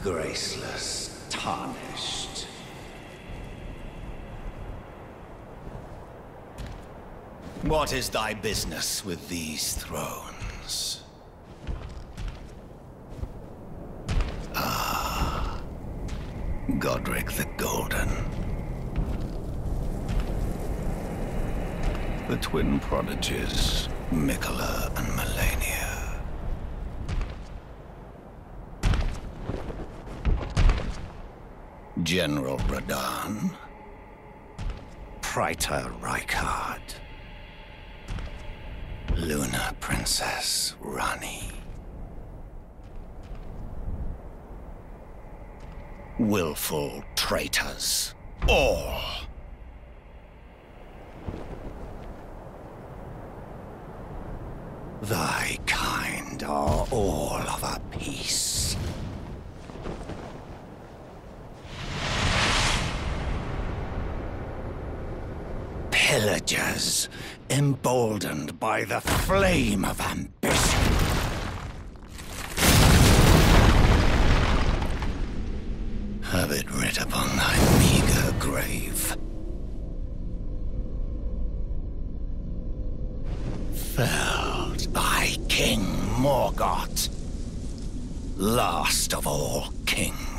Graceless, tarnished. What is thy business with these thrones? Ah, Godric the Golden. The twin prodigies, Mikola and Melania. General Radahn. Praetor Rykard. Luna Princess Rani. Willful traitors, all. Thy kind are all of a piece. Pillagers, emboldened by the flame of ambition. Have it writ upon thy meager grave. Felled by King Morgot, last of all kings.